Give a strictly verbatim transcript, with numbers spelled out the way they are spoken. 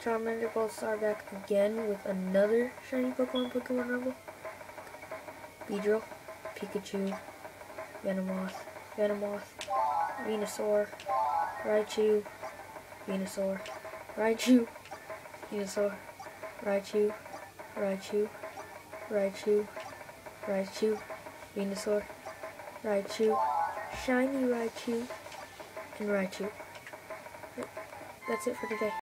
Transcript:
Charmander All-Star back again with another shiny Pokemon Pokemon Rumble. Beedrill, Pikachu, Venomoth, Venomoth, Venusaur, Raichu, Venusaur, Raichu, Venusaur, Raichu, Raichu, Raichu, Raichu, Venusaur, Raichu, Shiny Raichu, and Raichu. That's it for today.